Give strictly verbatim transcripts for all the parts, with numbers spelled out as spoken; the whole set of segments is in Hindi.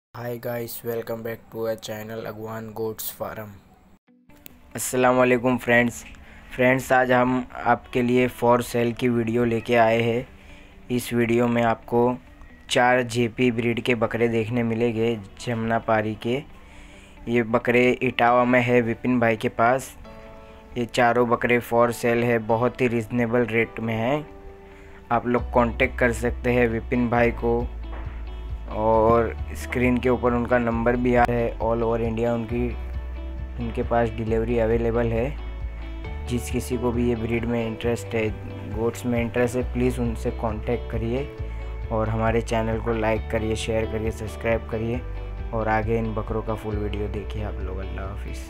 Hi guys, welcome back to a channel Agwan goats farm. अस्सलाम वालेकुम फ्रेंड्स फ्रेंड्स आज हम आपके लिए फॉर सेल की वीडियो लेके आए हैं। इस वीडियो में आपको चार जेपी ब्रीड के बकरे देखने मिलेंगे, जमुनापारी के। ये बकरे इटावा में है विपिन भाई के पास। ये चारों बकरे फॉर सेल है, बहुत ही रिजनेबल रेट में हैं। आप लोग कांटेक्ट कर सकते हैं विपिन भाई को, और स्क्रीन के ऊपर उनका नंबर भी आ रहा है। ऑल ओवर इंडिया उनकी उनके पास डिलीवरी अवेलेबल है। जिस किसी को भी ये ब्रीड में इंटरेस्ट है, गोट्स में इंटरेस्ट है, प्लीज़ उनसे कांटेक्ट करिए और हमारे चैनल को लाइक करिए, शेयर करिए, सब्सक्राइब करिए और आगे इन बकरों का फुल वीडियो देखिए आप लोग। अल्लाह हाफिज़।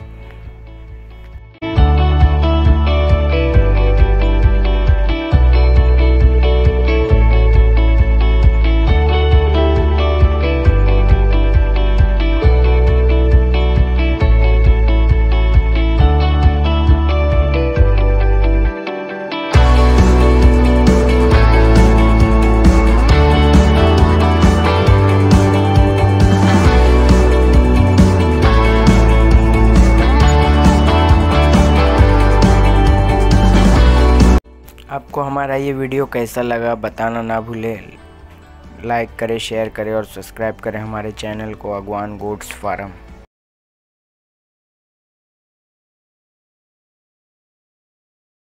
आपको हमारा ये वीडियो कैसा लगा बताना ना भूलें। लाइक करें, शेयर करें और सब्सक्राइब करें हमारे चैनल को अगवान गोट्स फार्म।